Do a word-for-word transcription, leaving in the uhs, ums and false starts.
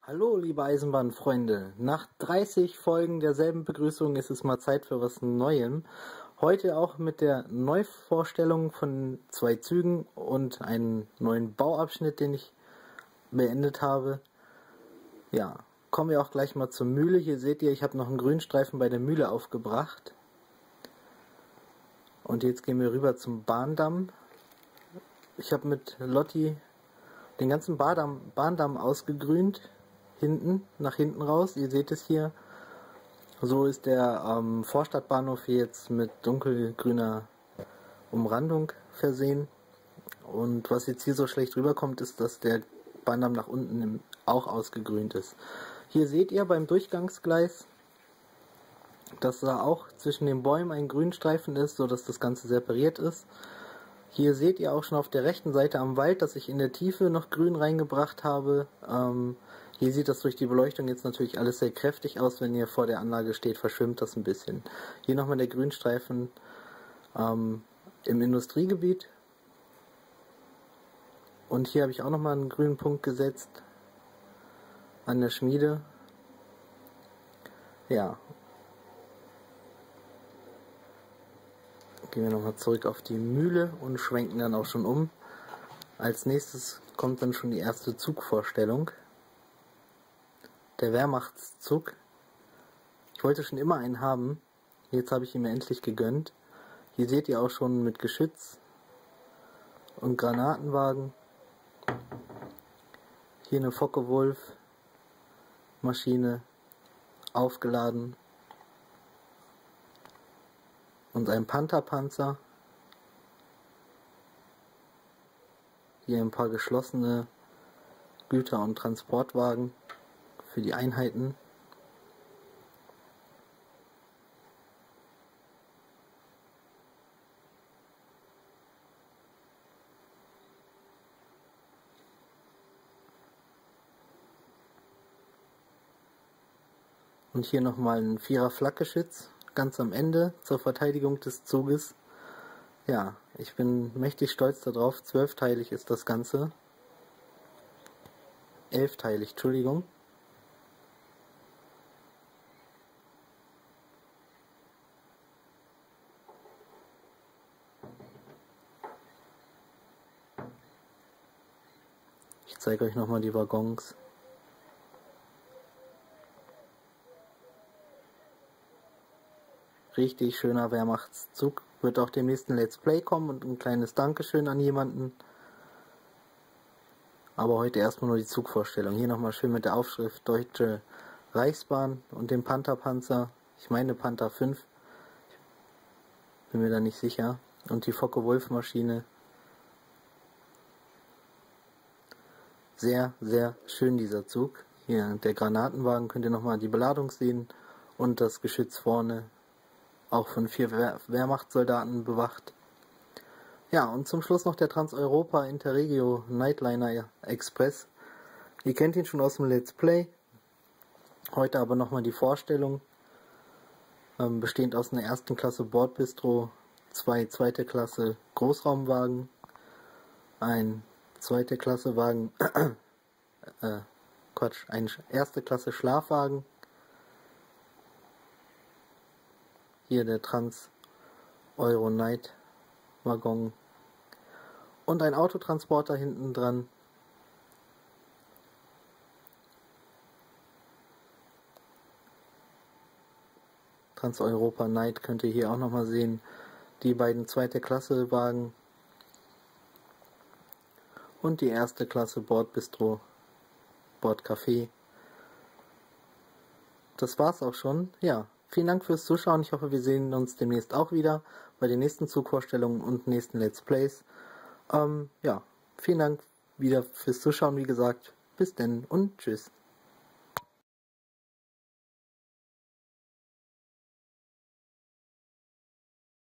Hallo liebe Eisenbahnfreunde, nach dreißig Folgen derselben Begrüßung ist es mal Zeit für was Neuem. Heute auch mit der Neuvorstellung von zwei Zügen und einem neuen Bauabschnitt, den ich beendet habe. Ja, kommen wir auch gleich mal zur Mühle. Hier seht ihr, ich habe noch einen Grünstreifen bei der Mühle aufgebracht. Und jetzt gehen wir rüber zum Bahndamm. Ich habe mit Lotti den ganzen Bahndamm, Bahndamm ausgegrünt. Hinten, nach hinten raus, ihr seht es hier. So ist der ähm, Vorstadtbahnhof jetzt mit dunkelgrüner Umrandung versehen. Und was jetzt hier so schlecht rüberkommt, ist, dass der Bahndamm nach unten im, auch ausgegrünt ist. Hier seht ihr beim Durchgangsgleis, dass da auch zwischen den Bäumen ein Grünstreifen ist, so dass das Ganze separiert ist. Hier seht ihr auch schon auf der rechten Seite am Wald, dass ich in der Tiefe noch Grün reingebracht habe. Ähm, hier sieht das durch die Beleuchtung jetzt natürlich alles sehr kräftig aus. Wenn ihr vor der Anlage steht, verschwimmt das ein bisschen. Hier nochmal der Grünstreifen ähm, im Industriegebiet. Und hier habe ich auch nochmal einen grünen Punkt gesetzt an der Schmiede. Ja. Gehen wir nochmal zurück auf die Mühle und schwenken dann auch schon um. Als nächstes kommt dann schon die erste Zugvorstellung. Der Wehrmachtszug. Ich wollte schon immer einen haben. Jetzt habe ich ihn mir endlich gegönnt. Hier seht ihr auch schon mit Geschütz und Granatenwagen. Hier eine Focke-Wulf Maschine aufgeladen. Und ein Pantherpanzer. Hier ein paar geschlossene Güter- und Transportwagen für die Einheiten. Und hier nochmal ein Vierer Flakgeschütz. Ganz am Ende zur Verteidigung des Zuges. Ja, ich bin mächtig stolz darauf. Zwölfteilig ist das Ganze. Elfteilig, Entschuldigung. Ich zeige euch nochmal die Waggons. Richtig schöner Wehrmachtszug. Wird auch dem nächsten Let's Play kommen und ein kleines Dankeschön an jemanden. Aber heute erstmal nur die Zugvorstellung. Hier nochmal schön mit der Aufschrift Deutsche Reichsbahn und dem Pantherpanzer. Ich meine Panther fünf. Bin mir da nicht sicher. Und die Focke-Wulf Maschine. Sehr, sehr schön dieser Zug. Hier der Granatenwagen, könnt ihr nochmal die Beladung sehen. Und das Geschütz vorne. Auch von vier Wehr Wehrmachtssoldaten bewacht. Ja, und zum Schluss noch der Trans-Europa Interregio Nightliner Express. Ihr kennt ihn schon aus dem Let's Play. Heute aber nochmal die Vorstellung. Ähm, bestehend aus einer ersten Klasse Bordbistro, zwei zweite Klasse Großraumwagen, ein zweite Klasse Wagen, äh, Quatsch, ein erste Klasse Schlafwagen. Hier der Trans Euro Night Waggon und ein Autotransporter hinten dran. Trans-Europa Night könnt ihr hier auch nochmal sehen. Die beiden zweite Klasse Wagen und die erste Klasse Bordbistro, Bordcafé. Das war's auch schon. Ja. Vielen Dank fürs Zuschauen. Ich hoffe, wir sehen uns demnächst auch wieder bei den nächsten Zugvorstellungen und nächsten Let's Plays. Ähm, ja, vielen Dank wieder fürs Zuschauen, wie gesagt. Bis denn und tschüss.